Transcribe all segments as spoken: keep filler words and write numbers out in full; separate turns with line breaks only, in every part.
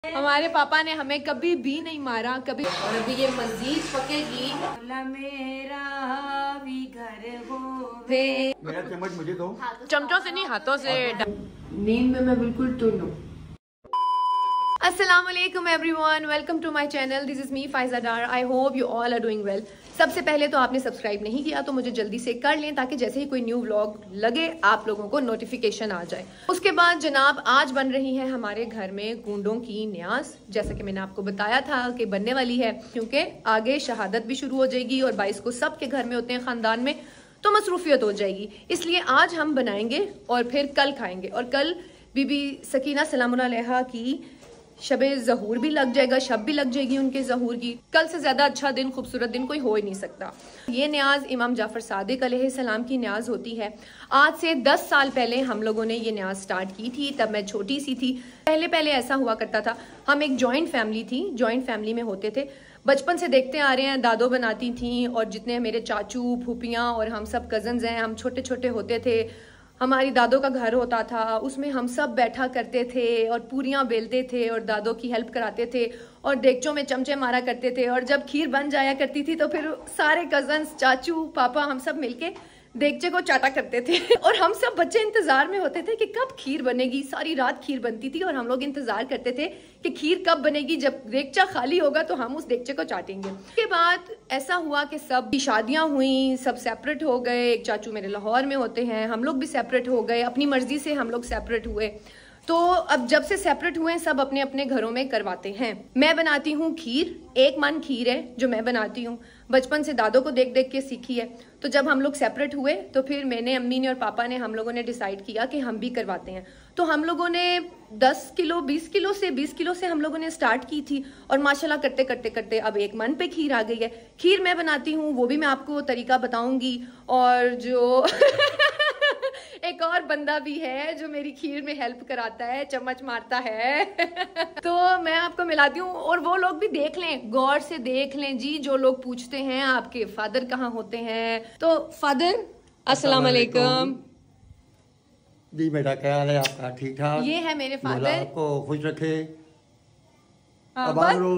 हमारे पापा ने हमें कभी भी नहीं मारा कभी। और अभी ये मजीद पकेगी। मेरा भी घर हो वे।
मेरा चम्मच मुझे दो।
चमचों से नहीं, हाथों से। नींद में मैं बिल्कुल टुन हूँ। अस्सलाम वालेकुम everyone, welcome to my channel. This is me Faiza Dar. I hope you all are doing well. सबसे पहले तो आपने सब्सक्राइब नहीं किया तो मुझे जल्दी से कर लें ताकि जैसे ही कोई न्यू व्लॉग लगे आप लोगों को नोटिफिकेशन आ जाए। उसके बाद जनाब आज बन रही है हमारे घर में गूंडों की न्याज, जैसा कि मैंने आपको बताया था कि बनने वाली है, क्योंकि आगे शहादत भी शुरू हो जाएगी और बाईस को सबके घर में होते हैं खानदान में, तो मसरूफियत हो जाएगी। इसलिए आज हम बनाएंगे और फिर कल खाएंगे। और कल बीबी सकीना सलामुल्लाह अलैहा की शबे ज़हूर भी लग जाएगा, शब भी लग जाएगी उनके ज़हूर की। कल से ज्यादा अच्छा दिन, खूबसूरत दिन कोई हो ही नहीं सकता। ये न्याज इमाम जाफर सादिक अलैहिस्सलाम की न्याज होती है। आज से दस साल पहले हम लोगों ने ये न्याज स्टार्ट की थी, तब मैं छोटी सी थी। पहले पहले ऐसा हुआ करता था, हम एक जॉइंट फैमिली थी, जॉइंट फैमिली में होते थे। बचपन से देखते आ रहे हैं, दादो बनाती थी और जितने मेरे चाचू फूफियाँ और हम सब कजन्स हैं, हम छोटे छोटे होते थे। हमारी दादो का घर होता था, उसमें हम सब बैठा करते थे और पूरियां बेलते थे और दादो की हेल्प कराते थे और देगचों में चमचे मारा करते थे। और जब खीर बन जाया करती थी तो फिर सारे कजन्स, चाचू, पापा, हम सब मिलके देगचे को चाटा करते थे। और हम सब बच्चे इंतजार में होते थे कि कब खीर बनेगी। सारी रात खीर बनती थी और हम लोग इंतजार करते थे कि खीर कब बनेगी, जब देगचा खाली होगा तो हम उस देगचे को चाटेंगे। उसके बाद ऐसा हुआ कि सब की शादियां हुई, सब सेपरेट हो गए। एक चाचू मेरे लाहौर में होते हैं, हम लोग भी सेपरेट हो गए, अपनी मर्जी से हम लोग सेपरेट हुए। तो अब जब से सेपरेट हुए सब अपने अपने घरों में करवाते हैं। मैं बनाती हूँ खीर, एक मन खीर है जो मैं बनाती हूँ, बचपन से दादों को देख देख के सीखी है। तो जब हम लोग सेपरेट हुए तो फिर मैंने, अम्मी ने और पापा ने, हम लोगों ने डिसाइड किया कि हम भी करवाते हैं। तो हम लोगों ने दस किलो बीस किलो से बीस किलो से हम लोगों ने स्टार्ट की थी और माशाल्लाह करते करते करते अब एक मन पे खीर आ गई है। खीर मैं बनाती हूँ, वो भी मैं आपको तरीका बताऊंगी। और जो एक और बंदा भी है जो मेरी खीर में हेल्प कराता है, चम्मच मारता है। तो मैं आपको मिलाती हूँ और वो लोग भी देख लें, गौर से देख लें जी। जो लोग पूछते हैं आपके फादर कहाँ होते हैं, तो फादर अस्सलाम वालेकुम
जी। बेटा क्या हाल है आपका? ठीक ठाक।
ये है मेरे फादर,
आपको खुश रखे।
अब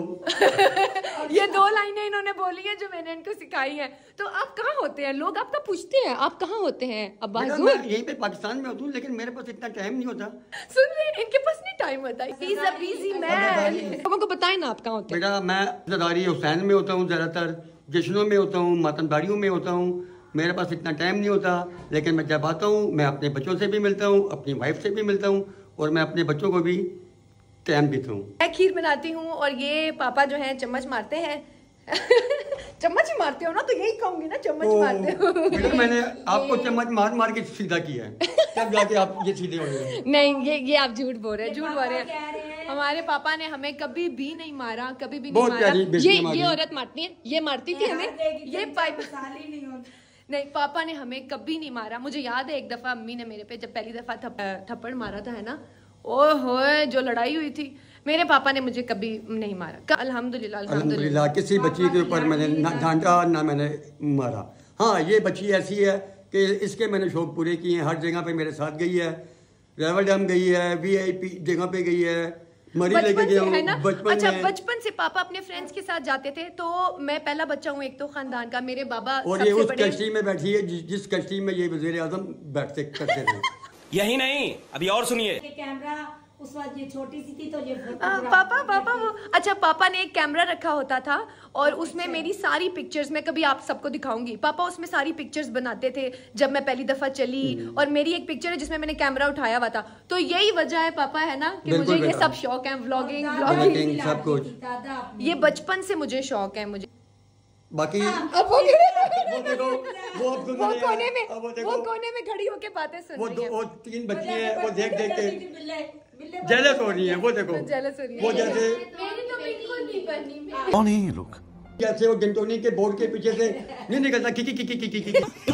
ये दो लाइनें इन्होंने बोली है जो मैंने इनको सिखाई हैं। तो आप कहाँ होते हैं? लोग आपका पूछते हैं आप कहाँ होते हैं अब्बा?
मैं यहीं पे पाकिस्तान में होता हूँ, लेकिन मेरे पास इतना टाइम नहीं होता।
सुन रहे हैं, इनके पास नहीं टाइम होता। He is a busy man। लोगों को बताएं ना आप कहाँ होते हैं।
बेटा मैं ज़दारी हुसैन में होता हूँ, ज़्यादातर जश्नों में होता हूँ, मातमदारियों में होता हूँ। मेरे पास इतना टाइम नहीं होता, लेकिन मैं जब आता हूँ मैं अपने बच्चों से भी मिलता हूँ, अपनी वाइफ से भी मिलता हूँ और मैं अपने बच्चों को भी टाइम देता हूँ।
मैं खीर बनाती हूँ और ये पापा जो है चम्मच मारते हैं। चम्मच ही मारते हो ना, तो यही कहूंगी ना, चम्मच मारते हो।
मैंने आपको चम्मच मार मार के सीधा किया है, तब जाके आप ये सीधे हो गए।
नहीं, ये ये आप झूठ बोल रहे हैं, झूठ बोल रहे हैं। हमारे पापा ने हमें कभी भी नहीं मारा, कभी भी नहीं मारा। ये ये औरत मारती है, ये मारती थी हमें, ये पाइप नहीं। पापा ने हमें कभी नहीं मारा। मुझे याद है एक दफा अम्मी ने मेरे पे जब पहली दफा थप्पड़ मारा था, है ना, ओहो जो लड़ाई हुई थी। मेरे पापा ने मुझे कभी नहीं मारा, अल्हम्दुलिल्लाह
अल्हम्दुलिल्लाह। किसी बच्ची के ऊपर मैंने ना डांटा ना मैंने मारा। हाँ, ये बच्ची ऐसी है कि इसके मैंने शौक पूरे किए हैं। हर जगह पे मेरे साथ गई है, रेवल डैम गई है, वीआईपी जगह पे गई है, मरी लेके गया हूँ बचपन।
अच्छा, बचपन से पापा अपने फ्रेंड्स के साथ जाते थे। तो मैं पहला बच्चा हूँ एक तो खानदान का, मेरे बाबा
और ये उस कश्ती में बैठी है जिस कश्ती में ये वज़ीर आज़म बैठते करते थे।
यही नहीं, अभी और सुनिए।
कैमरा उस वक्त ये छोटी सी थी तो ये
आ, पापा पापा वो अच्छा, पापा ने एक कैमरा रखा होता था और उसमें मेरी सारी पिक्चर्स, मैं कभी आप सबको दिखाऊंगी, पापा उसमें सारी पिक्चर्स बनाते थे जब मैं पहली दफा चली। और मेरी एक पिक्चर है जिसमें मैंने कैमरा उठाया हुआ था। तो यही वजह है पापा, है ना, कि मुझे ये सब शौक है, व्लॉगिंग व्लॉगिंग
सब कुछ।
ये बचपन से मुझे शौक है। मुझे
बाकी
अब वो
वो देखो, वो अब
वो कोने में वो कोने में खड़ी होके बातें सुन
वो
रही है।
वो तीन बच्चे हैं, वो देख देख के जेलस हो रही है। वो देखो
जेलस हो रही है।
वो जैसे
मेरी तो बिल्कुल नहीं बननी।
कौन है ये लोग?
जैसे वो गिनटोनी के बोर्ड के पीछे से नहीं निकलता, की की की की की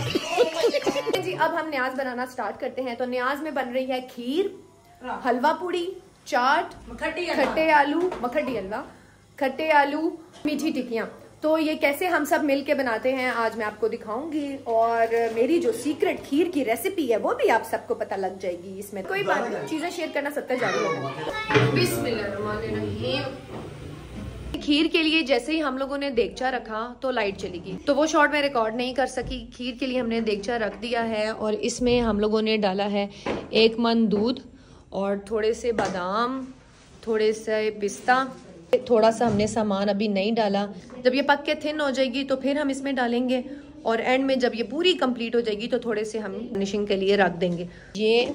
की।
जी अब हम न्याज बनाना स्टार्ट करते हैं। तो न्याज में बन रही है खीर, हलवा पूड़ी, चाट, खट्टे आलू, मखटी हलवा, खट्टे आलू, मीठी टिक्कियाँ। तो ये कैसे हम सब मिल के बनाते हैं आज मैं आपको दिखाऊंगी, और मेरी जो सीक्रेट खीर की रेसिपी है वो भी आप सबको पता लग जाएगी। इसमें कोई बात नहीं, चीजें शेयर करना सबका जारी है। बिस्मिल्लाहिर्रहमानिर्रहीम। खीर के लिए जैसे ही हम लोगों ने देगचा रखा तो लाइट चली गई, तो वो शॉट मैं रिकॉर्ड नहीं कर सकी। खीर के लिए हमने देगचा रख दिया है और इसमें हम लोगों ने डाला है एक मन दूध और थोड़े से बादाम, थोड़े से पिस्ता, थोड़ा सा हमने सामान अभी नहीं डाला। जब ये पक के थिन हो जाएगी तो फिर हम इसमें डालेंगे, और एंड में जब ये पूरी कंप्लीट हो जाएगी तो थोड़े से हम फिनिशिंग के लिए रख देंगे। ये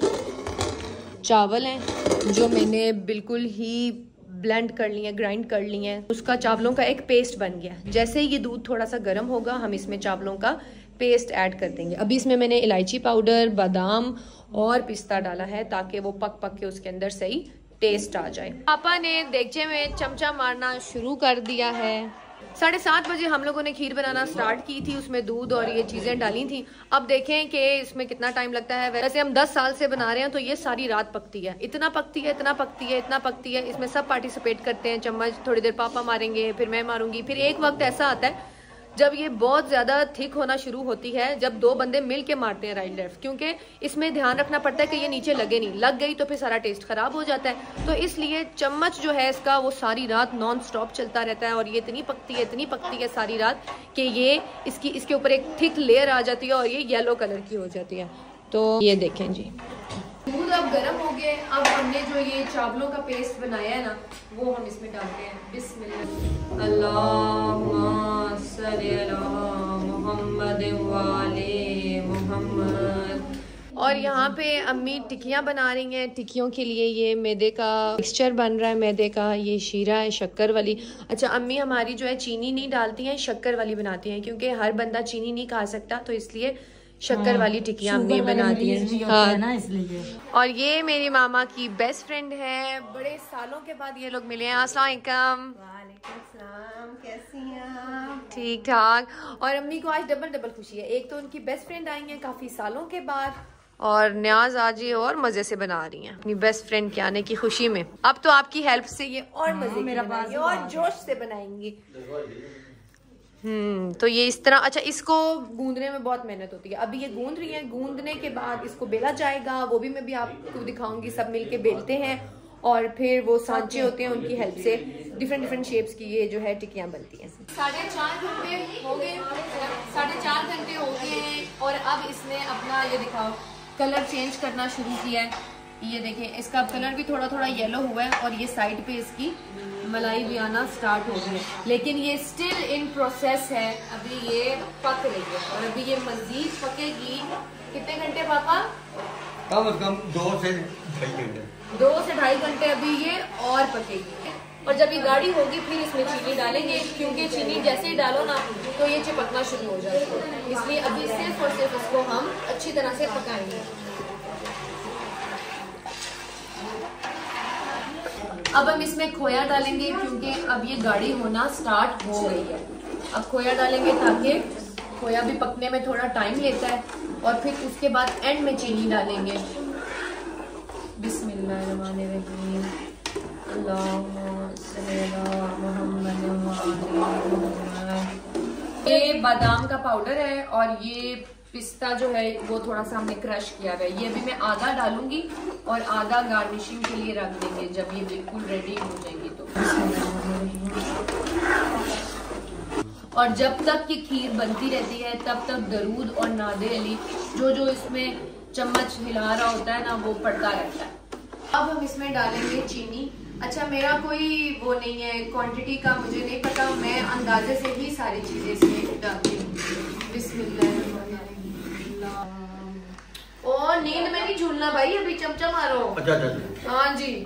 चावल हैं जो मैंने बिल्कुल ही ब्लेंड कर लिए, ग्राइंड कर लिए हैं। उसका चावलों का एक पेस्ट बन गया। जैसे ही ये दूध थोड़ा सा गर्म होगा हम इसमें चावलों का पेस्ट ऐड कर देंगे। अभी इसमें मैंने इलायची पाउडर, बादाम और पिस्ता डाला है ताकि वो पक पक के उसके अंदर सही टेस्ट आ जाए। पापा ने देगचे में चमचा मारना शुरू कर दिया है। साढ़े सात बजे हम लोगों ने खीर बनाना स्टार्ट की थी, उसमें दूध और ये चीजें डाली थी। अब देखें कि इसमें कितना टाइम लगता है। वैसे हम दस साल से बना रहे हैं तो ये सारी रात पकती है, इतना पकती है, इतना पकती है, इतना पकती है। इसमें सब पार्टिसिपेट करते हैं। चम्मच थोड़ी देर पापा मारेंगे, फिर मैं मारूंगी। फिर एक वक्त ऐसा आता है जब ये बहुत ज्यादा थिक होना शुरू होती है, जब दो बंदे मिल के मारते हैं राइट लेफ्ट, क्योंकि इसमें ध्यान रखना पड़ता है कि ये नीचे लगे नहीं। लग गई तो फिर सारा टेस्ट खराब हो जाता है। तो इसलिए चम्मच जो है इसका वो सारी रात नॉन स्टॉप चलता रहता है, और ये इतनी पकती है, इतनी पकती है सारी रात कि ये इसकी इसके ऊपर एक थिक लेयर आ जाती है और ये येलो कलर की हो जाती है। तो ये देखें जी, दूध अब गर्म हो गए। अब हमने जो ये चावलों का पेस्ट बनाया है ना वो हम इसमें डालते हैं। बिस्मिल्लाह, अल्लाहुम्मा सल्ली अला मुहम्मद व आले मुहम्मद। और यहाँ पे अम्मी टिक्कियाँ बना रही हैं। टिक्कियों के लिए ये मैदे का मिक्सचर बन रहा है, मैदे का। ये शीरा है शक्कर वाली। अच्छा, अम्मी हमारी जो है चीनी नहीं डालती हैं, शक्कर वाली बनाती हैं, क्योंकि हर बंदा चीनी नहीं खा सकता, तो इसलिए शक्कर वाली टिक्कियाँ अम्मी बनाती हैं। हाँ ना, इसलिए। और ये मेरी मामा की बेस्ट फ्रेंड है, बड़े सालों के बाद ये लोग मिले हैं। अस्सलाम वालेकुम। कैसी हैं? ठीक ठाक। और अम्मी को आज डबल डबल खुशी है। एक तो उनकी बेस्ट फ्रेंड आई है काफी सालों के बाद, और न्याज आज ये और मजे से बना रही हैं अपनी बेस्ट फ्रेंड के आने की खुशी में। अब तो आपकी हेल्प से ये और मजे मेरा बनाएंगे और जोश से बनाएंगी। हम्म तो ये इस तरह। अच्छा, इसको गूंदने में बहुत मेहनत होती है। अभी ये गूंद रही है, गूंदने के बाद इसको बेला जाएगा, वो भी मैं भी आपको दिखाऊंगी। सब मिलके बेलते हैं और फिर वो सांचे होते हैं, उनकी हेल्प से डिफरेंट डिफरेंट शेप्स की ये जो है टिक्कियाँ बनती हैं। साढ़े चार घंटे हो गए, साढ़े चार घंटे हो गए हैं, और अब इसने अपना ये दिखाओ कलर चेंज करना शुरू किया है। ये देखें, इसका कलर भी थोड़ा थोड़ा येलो हुआ है, और ये साइड पे इसकी मलाई भी आना स्टार्ट हो गई है, लेकिन ये स्टिल इन प्रोसेस है। अभी ये पक रही है और अभी ये मजीद पकेगी। कितने घंटे पापा?
कम से कम दो से ढाई घंटे
दो से ढाई घंटे अभी ये और पकेगी। और जब ये गाढ़ी होगी फिर इसमें चीनी डालेंगे, क्योंकि चीनी जैसे ही डालो ना तो ये चिपकना शुरू हो जाएगा। इसलिए अभी सिर्फ और सिर्फ इसको हम अच्छी तरह से पकाएंगे। अब हम इसमें खोया डालेंगे, क्योंकि अब ये गाढ़ी होना स्टार्ट हो गई है। अब खोया डालेंगे ताकि खोया भी पकने में थोड़ा टाइम लेता है, और फिर उसके बाद एंड में चीनी डालेंगे। बिस्मिल्लाहिर्रहमानिर्रहीम, अल्लाहुम्मा सल्ली अला मुहम्मद व आले मुहम्मद। ये बादाम का पाउडर है और ये पिस्ता जो है वो थोड़ा सा हमने क्रश किया हुआ है। ये भी मैं आधा डालूंगी और आधा गार्निशिंग के लिए रख देंगे जब ये बिल्कुल रेडी हो जाएगी तो। और जब तक ये खीर बनती रहती है तब तक दरूद और नादे अली जो जो इसमें चम्मच हिला रहा होता है ना वो पड़ता रहता है। अब हम इसमें डालेंगे चीनी। अच्छा, मेरा कोई वो नहीं है क्वांटिटी का, मुझे नहीं पता, मैं अंदाजे से ही सारी चीजें इसमें डालती हूँ। बिस्मिल्लाह। ओ नींद में नहीं झूलना भाई, अभी चमचा मारो।
अच्छा अच्छा,
हाँ जी।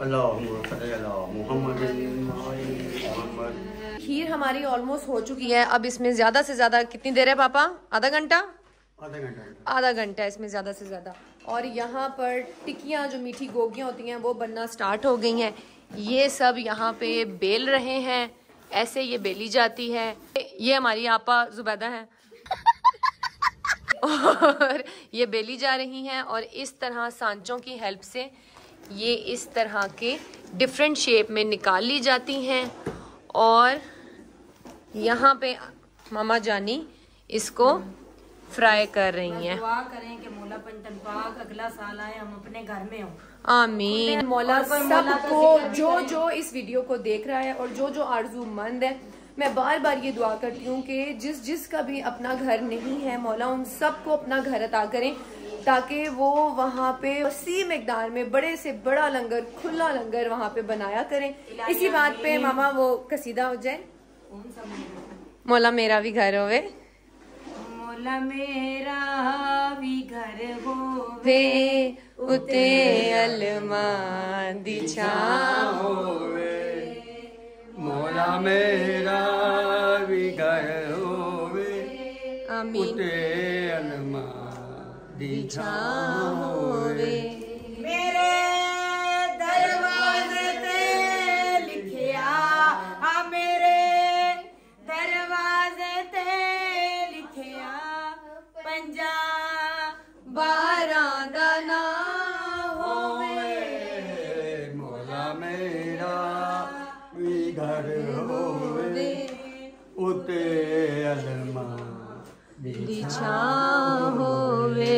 खीर हमारी ऑलमोस्ट हो चुकी है। अब इसमें ज्यादा से ज्यादा कितनी देर है पापा? आधा घंटा
आधा घंटा
आधा घंटा इसमें ज्यादा से ज्यादा। और यहाँ पर टिक्कियाँ जो मीठी गोगियाँ होती हैं वो बनना स्टार्ट हो गई हैं। ये सब यहाँ पे बेल रहे हैं, ऐसे ये बेली जाती है। ये हमारी आपा जुबैदा है और ये बेली जा रही हैं, और इस तरह सांचों की हेल्प से ये इस तरह के डिफरेंट शेप में निकाल ली जाती हैं। और यहाँ पे मामा जानी इसको फ्राई कर रही हैं।
दुआ करें कि मौला पंचन पाक अगला साल आए हम अपने घर में हो।
आमीन। मौला सबको जो जो इस वीडियो को देख रहा है और जो जो आरज़ूमंद है, मैं बार बार ये दुआ करती हूँ कि जिस जिस का भी अपना घर नहीं है, मौला उन सबको अपना घर अता करें ताकि वो वहाँ पे उसी मिकदार में बड़े से बड़ा लंगर, खुला लंगर वहाँ पे बनाया करें। इसी बात पे मामा वो कसीदा हो जाए, मौला मेरा भी घर होवे,
मौला मेरा भी घर
वे उते अलमा दी छां
होवे, मौला मेरा भी घर होवे,
आमीन।
उते अलमा दी छां
होवे,
मेरे दरवाजे ते लिखिया, हाँ मेरे दरवाजे ते लिखिया, पंजा
बारां दा ना
होवे, मौला मेरा भी घर होवे, उते अलमा दी
छां होवे।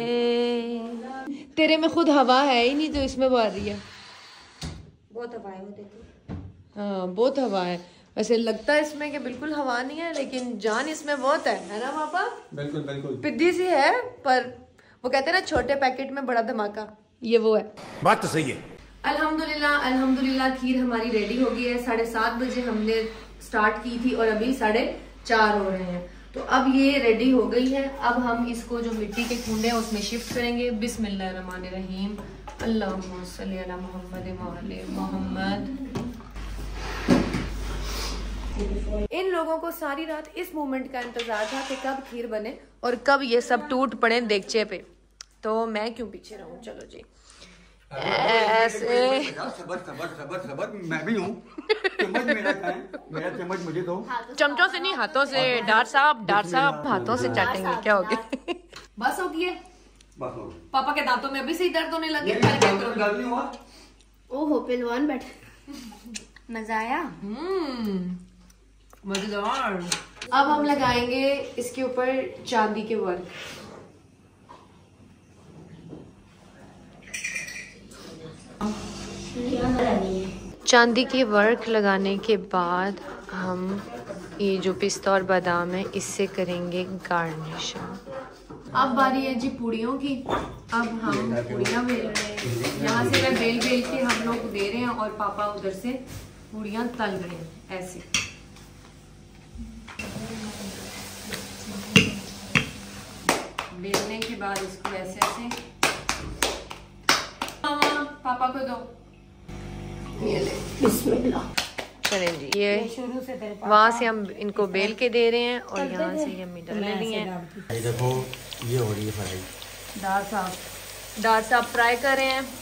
तेरे में खुद हवा है ही नहीं तो इसमें बढ़ रही है।
बहुत हवाएं होते थे।
हाँ बहुत हवा है। वैसे लगता है इसमें कि बिल्कुल हवा नहीं है, लेकिन जान इसमें बहुत है, है ना पापा?
बिल्कुल बिल्कुल
पिद्दी सी है, पर वो कहते हैं ना छोटे पैकेट में बड़ा धमाका, ये वो है।
बात तो सही है।
अल्हम्दुलिल्लाह अल्हम्दुलिल्लाह खीर हमारी रेडी हो गई है। साढ़े सात बजे हमने स्टार्ट की थी और अभी साढ़े चार हो रहे हैं, तो अब ये रेडी हो गई है। अब हम इसको जो मिट्टी के कुंडे हैं उसमें शिफ्ट करेंगे। बिस्मिल्लाहिर्रहमानिर्रहीम, अल्लाहुम्मा सल्ली अला मुहम्मद व अला मुहम्मद। इन लोगों को सारी रात इस मोमेंट का इंतजार था कि कब खीर बने और कब ये सब टूट पड़े देगचे पे, तो मैं क्यों पीछे रहूं। चलो जी, ऐसे
सबर सबर सबर सबर मैं भी हूँ। चम्मच मेरा खाएं, मेरा चम्मच मुझे दो।
चमचों से नहीं, हाथों से। डार साहब डार साहब हाथों से चाटेंगे, क्या हो गया? बस हो गया।
बस हो
पापा के दांतों में अभी से ही दर्द होने लगे।
गल नहीं हुआ।
ओहो पहलवान बैठ, मजा आया।
हम्म मजेदार। अब हम लगाएंगे इसके ऊपर चांदी के वर्क। चांदी के वर्क लगाने के बाद हम ये जो पिस्ता और बादाम है इससे करेंगे गार्निश। अब बारी है जी पूड़ियों की। अब हम पूड़ियाँ बेल रहे हैं। यहाँ से मैं बेल बेल के हम लोग दे रहे हैं और पापा उधर से पूड़ियाँ तल रहे हैं ऐसे। बेलने के बाद इसको ऐसे ऐसे मामा पापा को दो। ये ले
बिस्मिल्लाह।
चलें जी, ये
शुरू से तेरे पास
वहाँ से हम इनको बेल के दे रहे हैं और यहाँ से ये मिडल ले लिए हैं।
ये देखो ये हो रही है फ्राई।
दार साहब दार साहब फ्राई कर रहे हैं।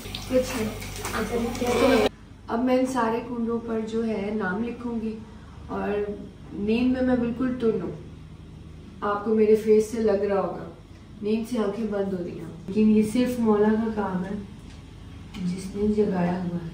अब मैं इन सारे कुंडों पर जो है नाम लिखूंगी और नींद में मैं बिल्कुल टुन हूँ। आपको मेरे फेस से लग रहा होगा, नींद से आंखें बंद हो रही हैं, लेकिन ये सिर्फ मौला का काम है जिसने जगाया हुआ है।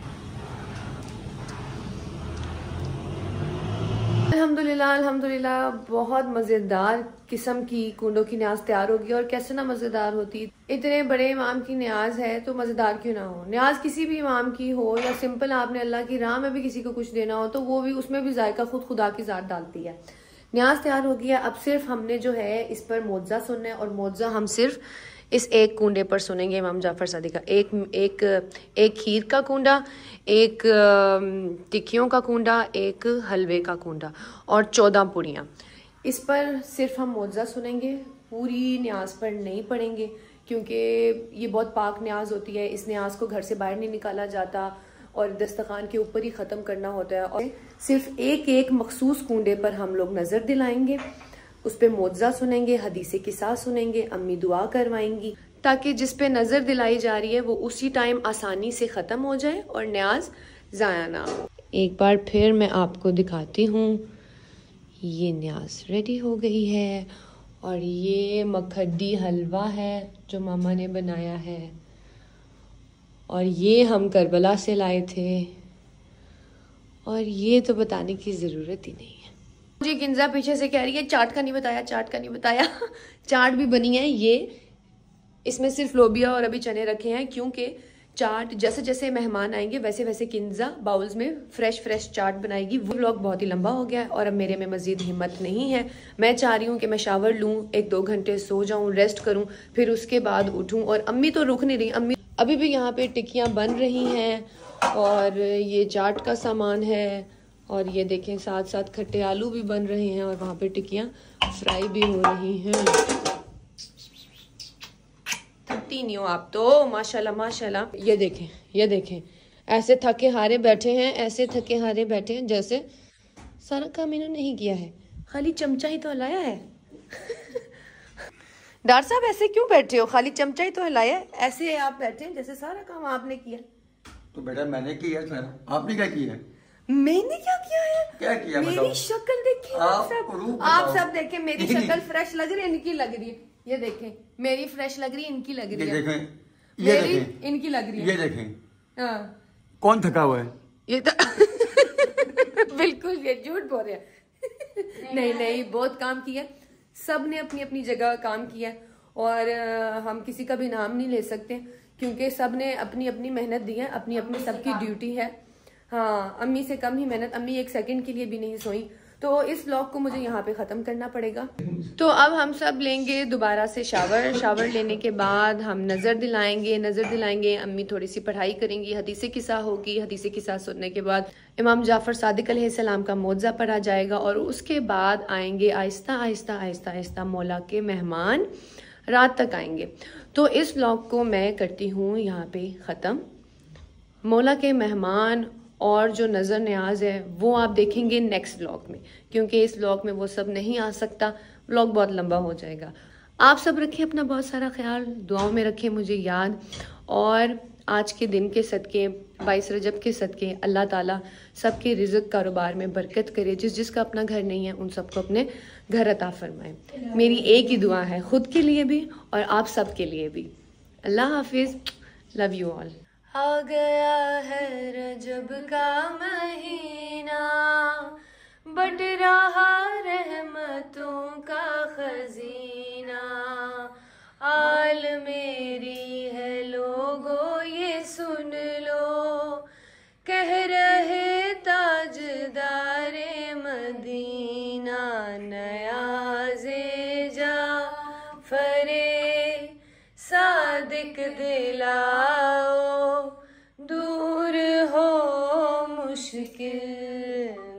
अल्हम्दुलिल्लाह अल्हम्दुलिल्लाह बहुत मज़ेदार किस्म की कुंडों की न्याज तैयार होगी। और कैसे ना मज़ेदार होती, इतने बड़े इमाम की न्याज है तो मज़ेदार क्यों ना हो। न्याज किसी भी इमाम की हो या सिंपल आपने अल्लाह की राह में भी किसी को कुछ देना हो तो वो भी उसमें भी जायका खुद खुदा की ज़ात डालती है। न्याज तैयार हो गया। अब सिर्फ हमने जो है इस पर मुआवजा सुनना है और मुआवजा हम सिर्फ इस एक कुंडे पर सुनेंगे इमाम जाफर सादिक का। एक एक एक खीर का कुंडा, एक टिक्कियों का कुंडा, एक हलवे का कुंडा और चौदह पूड़ियाँ। इस पर सिर्फ हम मुआवजा सुनेंगे, पूरी न्याज पर नहीं पढ़ेंगे क्योंकि ये बहुत पाक न्याज होती है। इस न्याज को घर से बाहर नहीं निकाला जाता और दस्तरखान के ऊपर ही ख़त्म करना होता है। और सिर्फ एक एक मखसूस कुंडे पर हम लोग नज़र दिलाएंगे, उस पर मुआवजा सुनेंगे, हदीसे किस्सा सुनेंगे, अम्मी दुआ करवाएंगी ताकि जिस पे नज़र दिलाई जा रही है वो उसी टाइम आसानी से ख़त्म हो जाए और न्याज ज़ाया ना हो। एक बार फिर मैं आपको दिखाती हूँ, ये न्याज रेडी हो गई है और ये मखद्दी हलवा है जो मामा ने बनाया है और ये हम करबला से लाए थे और ये तो बताने की ज़रूरत ही नहीं है। जी किंजा पीछे से कह रही है चाट का नहीं बताया, चाट का नहीं बताया। चाट भी बनी है ये, इसमें सिर्फ लोबिया और अभी चने रखे हैं, क्योंकि चाट जैसे जैसे मेहमान आएंगे वैसे वैसे किंजा बाउल्स में फ्रेश फ्रेश चाट बनाएगी। वो व्लॉग बहुत ही लंबा हो गया है और अब मेरे में मजीद हिम्मत नहीं है। मैं चाह रही हूँ कि मैं शावर लूँ, एक दो घंटे सो जाऊँ, रेस्ट करूँ, फिर उसके बाद उठूँ। और अम्मी तो रुक नहीं रही, अम्मी अभी भी यहाँ पे टिक्कियाँ बन रही हैं और ये चाट का सामान है और ये देखें साथ साथ खट्टे आलू भी बन रहे हैं और वहाँ पे टिक्कियाँ फ्राई भी हो रही हैं। थकती नहीं हो आप तो, माशाल्लाह माशाल्लाह। ये देखें ये देखें ऐसे थके हारे बैठे हैं, ऐसे थके हारे बैठे हैं जैसे सारा काम इन्होंने नहीं किया है, खाली चमचा ही तो हिलाया है। डॉक्टर साहब ऐसे क्यों बैठे हो, खाली चमचा ही तो हिलाया है, ऐसे आप बैठे हैं जैसे सारा काम आपने किया।
तो बेटा मैंने किया सारा, आपने क्या किया है?
मैंने क्या किया है?
क्या किया
मेरी
बताओ?
शक्ल देखिए
आप
आप सब,
रूप
आप
बताओ।
सब देखें मेरी शक्ल फ्रेश लग रही है, इनकी लग रही है। ये देखें मेरी फ्रेश लग रही है, इनकी लग रही
ये
है।
देखें, ये
मेरी
देखें,
इनकी लग रही है।
ये देखें,
हाँ
कौन थका हुआ है?
ये तो बिल्कुल ये झूठ बोल रहे हैं। नहीं नहीं बहुत काम किया, सब ने अपनी अपनी जगह काम किया और आ, हम किसी का भी नाम नहीं ले सकते क्योंकि सब ने अपनी अपनी मेहनत दी है, अपनी अपनी सबकी ड्यूटी है। हाँ अम्मी से कम ही मेहनत, अम्मी एक सेकंड के लिए भी नहीं सोई। तो इस व्लॉग को मुझे यहाँ पे ख़त्म करना पड़ेगा। तो अब हम सब लेंगे दोबारा से शावर, शावर लेने के बाद हम नज़र दिलाएंगे, नज़र दिलाएंगे अम्मी थोड़ी सी पढ़ाई करेंगी, हदीसे किस्सा होगी, हदीसे किस्सा सुनने के बाद इमाम जाफ़र सादिक अलैहिस्सलाम का मौज़ा पढ़ा जाएगा और उसके बाद आएंगे आहिस्ता आहिस्ता आहिस्ता आहिस्ता मौला के मेहमान रात तक आएंगे। तो इस व्लॉग को मैं करती हूँ यहाँ पे ख़त्म। मौला के मेहमान और जो नज़र न्याज है वो आप देखेंगे नेक्स्ट व्लॉग में, क्योंकि इस व्लॉग में वो सब नहीं आ सकता, व्लॉग बहुत लंबा हो जाएगा। आप सब रखें अपना बहुत सारा ख्याल, दुआओं में रखें मुझे याद। और आज के दिन के सदके, बाईस रजब के सदके अल्लाह ताला सबके रिज़्क़ कारोबार में बरकत करे। जिस जिसका अपना घर नहीं है उन सबको अपने घर अता फरमाए। मेरी एक ही दुआ है खुद के लिए भी और आप सब के लिए भी। अल्लाह हाफिज़, लव यू ऑल। आ गया है रजब का महीना, बट रहा रहमतों का खजीना। आल मेरी है लोगो ये सुन लो, कह रहे ताजदारे मदीना। नयाज़े जाफ़रे सादिक दिलाओ, दूर हो मुश्किल